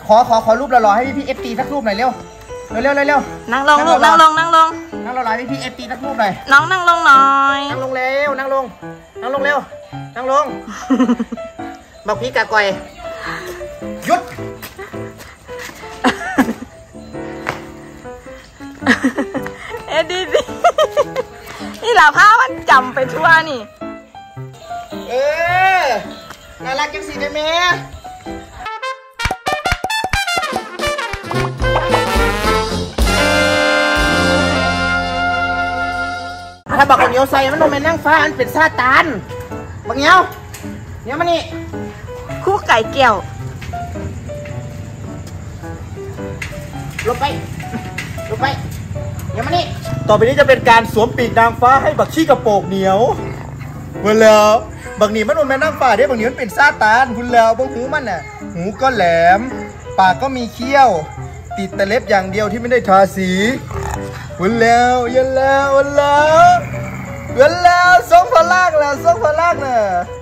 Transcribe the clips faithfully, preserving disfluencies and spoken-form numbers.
ขอขอขอรูปหล่อๆให้พี่พี่เอฟตีสักรูปหน่อยเร็วเร็วเร็วเร็วนั่งลงลูกนั่งลงนั่งลงนั่งหล่อๆให้พี่เอฟตีสักรูปหน่อยน้องนั่งลงหน่อยนั่งลงเร็วนั่งลงนั่งลงเร็วนั่งลงบอกพี่กะก่อยหยุดเอ็ดดี้ดินี่หล่าผ้ามันจำไปทั่วนี่เออน่ารักจังสิได้ไหมถ้าบอกคนเหนียวใส่มันโดนแม่นั่งฟ้าอันเป็นซาตานบักเหนียวเหนียวมานี่คู่ไก่เกี่ยวลงไปลงไปเหนียวมานี่ต่อไปนี้จะเป็นการสวมปีกนางฟ้าให้บักขี้กระโปงเหนียวเมื่อแล้วบักหนีมันโดนแม่นั่งฟ้าได้บักเหนียวมันเป็นซาตานคุณแล้วบักหูมันน่ะหูก็แหลมปากก็มีเขี้ยวติดแต่เล็บอย่างเดียวที่ไม่ได้ทาสีวันแล้วยันแล้ววันแล้ววันแล้วส่งพลังแล้วส่งพลังน่ะ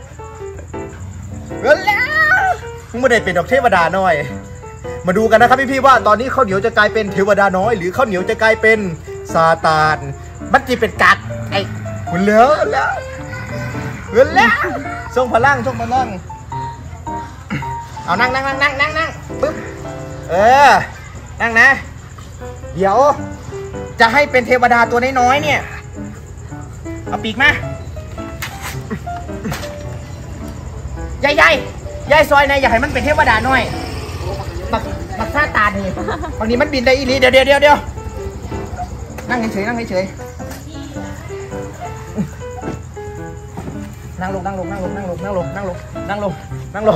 วันแล้วมึงไม่ได้เป็นดอกเทวดาน้อยมาดูกันนะครับพี่ๆว่าตอนนี้ข้าวเหนียวจะกลายเป็นเทวดาน้อยหรือข้าวเหนียวจะกลายเป็นซาตานมันจีเป็นกัดไอ้วันแล้ววันแล้ววันแล้วส่งพลังส่งพลังเอานั่งนั่งนั่งนั่งนั่งนั่งปึ๊บเออนั่งนะเดี๋ยวจะให้เป็นเทวดาตัวน้อยๆเนี่ยเอาปีกมายายยายยายซอยนายอยากให้มันเป็นเทวดาหน่อยบักบักซาตานนี่บางทีมันบินได้อีหลีเดี๋ยวเดี๋ยวเดี๋ยวเดี๋ยวนั่งเฉยๆนั่งเฉยๆนั่งลงนั่งลงนั่งลงนั่งลงนั่งลงนั่งลงนั่งลงนั่งลง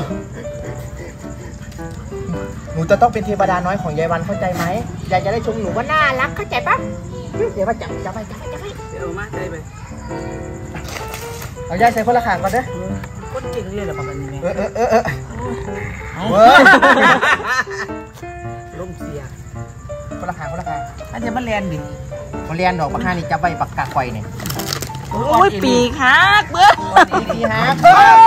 หนูจะต้องเป็นเทวดาน้อยของยายวันเข้าใจไหมยายจะได้ชมหนูว่าน่ารักเข้าใจปะเดี๋ยวมาจับจับไปจับไปจับไปเดี๋ยวมาใจไปเอายายใส่คนละขางก่อนเด้อคนเก่งเรียนหรอประมาณนี้เออเออเออเออล้มเสียคนละขางคนละขางอันเดียวมันเรียนดิมันเรียนดอกปากกานี่จับใบปากกาควายเนี่ยโอ้ยปีกฮักเบ้อปีฮัก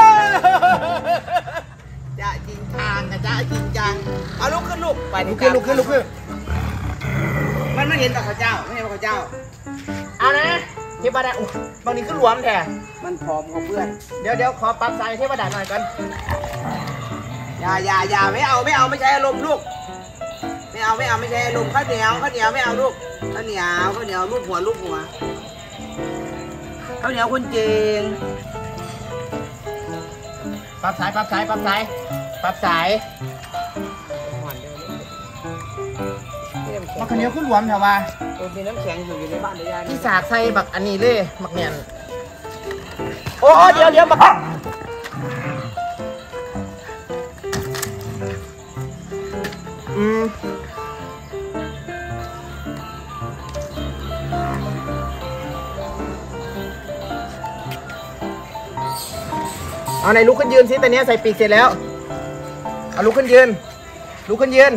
จะจริงจังจะจริงจังเอาลุกขึ้นลุกไปลุกขึ้นลุกขึ้นลุกขึ้นมันไม่เห็นแต่ข้าเจ้าไม่เห็นข้าเจ้าเอานะเทวดาบางทีขึ้นรวมแท้มันพร้อมกับเพื่อนเดี๋ยวเดี๋ยวขอปรับสายเทวดาหน่อยกันอย่าอย่าอย่าไม่เอาไม่เอาไม่ใช่อารมณ์ลูกไม่เอาไม่เอาไม่ใช่อารมณ์ข้าวเหนียวข้าวเหนียวไม่เอาลูกข้าวเหนียวข้าวเหนียวลูกหัวลูกหัวข้าวเหนียวคนเก่งปรับสายปรับสายปรับสายปรับสายมาข้าวเหนียวขึ้นรวมแถวว่ามีน้ำแข็งอยู่อยู่ในบ้านเลยยายที่สากใส่บักอันนี้เลยบักเนียนโอ้เดี๋ยวเดี๋ยวบักอืมเอาไหนลุกขึ้นยืนสิตอนนี้ใส่ปีกเสร็จแล้วเอาลุกขึ้นยืนลุกขึ้นยืน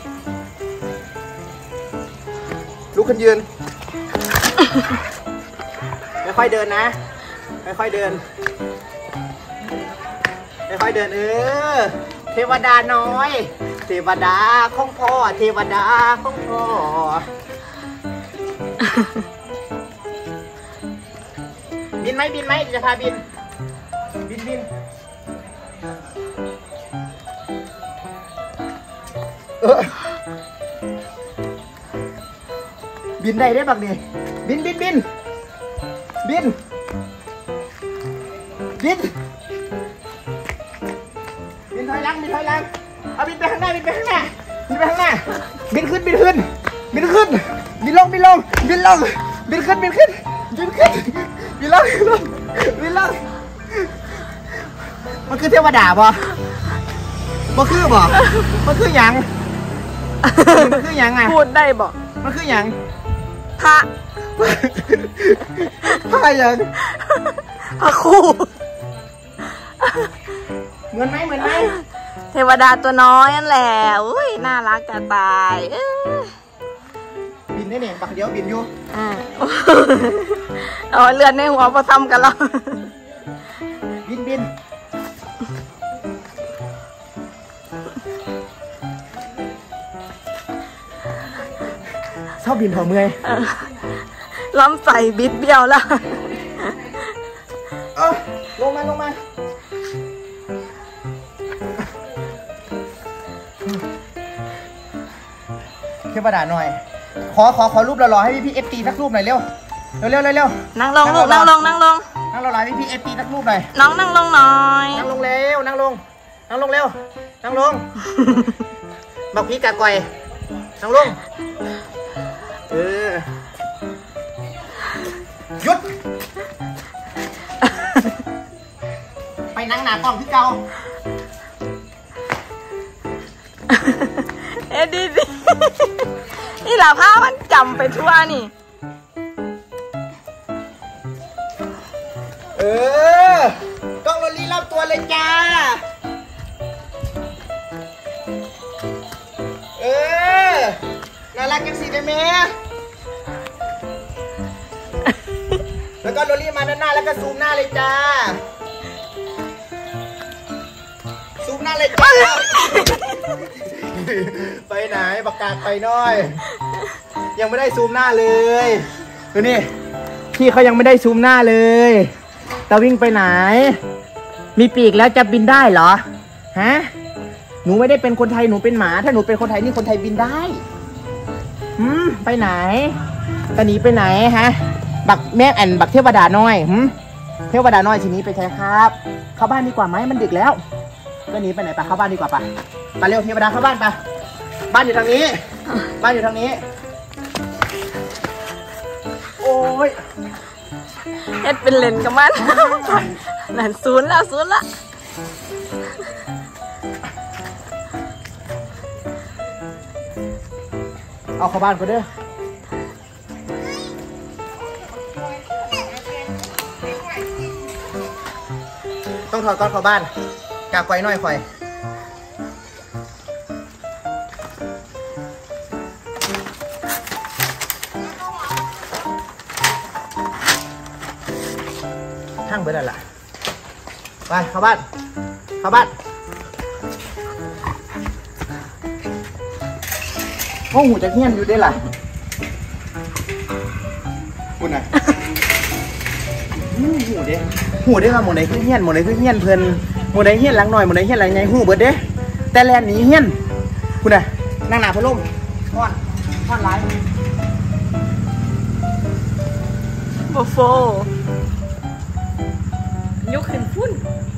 ลุกขึ้นยืนค่อยๆเดินนะค่อยๆเดินค่อยๆเดินเออเทวดาน้อยเทวดาของพ่อเทวดาของพ่อบินไหมบินไหมจะพาบินบินบินเออบินได้ได้บักนี่บินบินบินบินบินบินถอยหลังบินถอยหลังเอาบินไปข้างหน้าบินไปข้างหน้าบินไปข้างหน้าบินขึ้นบินขึ้นบินขึ้นบินลงบินลงบินลงบินขึ้นบินขึ้นบินขึ้นบินลงบินลงบินลงมันคือเทวดาบ่มันคือบ่มันคือหยังมันคือหยังไงพูดได้บ่มันคือหยังพระพระยังพระคู่เหมือนไหมเหมือนไหมเทวดาตัวน้อยนั่นแหละอุ้ยน่ารักจะตายบินได้เนี่ยปักเดียวบินอยู่อ่าอ๋อเลือดในหัวพอทำกันแล้วบินบินชอบบินเถอะเมื่อยเออล้อมใส่บิดเบี้ยวแล้วเอ้าลงมาลงมาเทวดาหน่อย ขอขอขอรูปหล่อๆให้พี่พี่เอฟตีสักรูปหน่อยเร็วเร็วเร็วเร็วเร็วนั่งลงลูกนั่งลงนั่งลงนั่งหล่อๆให้พี่พี่เอฟตีสักรูปหน่อยน้องนั่งลงหน่อยนั่งลงเร็วนั่งลงนั่งลงเร็วนั่งลง บักพีกะก่อยนั่งลงเออหยุด ไปนั่งหนากล้องพี่เกาเอ็ดดี้ดินี่หล่าผ้ามันจำไปทั่วนี่เออกล้องโรลี่รอบตัวเลยจ้าเออน่ารักจังสิได้ไหมแล้วก็โรลี่มาด้านหน้าแล้วก็ซูมหน้าเลยจ้าซูมหน้าเลยจ้า ไปไหนประกาศไปหน่อย ยังไม่ได้ซูมหน้าเลยดูนี่พี่เขายังไม่ได้ซูมหน้าเลยตาวิ่งไปไหนมีปีกแล้วจะบินได้เหรอฮะหนูไม่ได้เป็นคนไทยหนูเป็นหมาถ้าหนูเป็นคนไทยนี่คนไทยบินได้หืมไปไหนตาหนีไปไหนฮะบักแม่แอนบักเทวดาน้อยหืมเทวดาน้อยทีนี้ไปใช่ครับเข้าบ้านดีกว่าไหมมันดึกแล้วตาหนีไปไหนไปเข้าบ้านดีกว่าปะไปเร็วเทวดาเข้าบ้านปะบ้านอยู่ทางนี้ บ้านอยู่ทางนี้โอ้ยเอ็ดเป็นเลนกับมัน นั่นศูนย์แล้วศูนย์ละเอาเข้าบ้านก็เด้อต้องถอดก่อนเข้าบ้านกากไฟหน่อยข่อยทั้งเบิดนั่นแหละไปเข้าบ้านเข้าบ้านโอ้หูจะเฮี้ยนอยู่ได้ล่ะคุณน่ะหูเด้หูเด้ว่าหมดไหนคือเฮี้ยนหมดไหนคือเฮี้ยนเพลินหมดไหนเฮี้ยนหลังหน่อยหมดไหนเฮี้ยนหลังใหญ่หูเบิดเด้แต่แลนหนีเฮี้ยนคุณน่ะนั่งหนาพัดลมทอดทอดร้ายโบโฟยกขึ้นพุ่น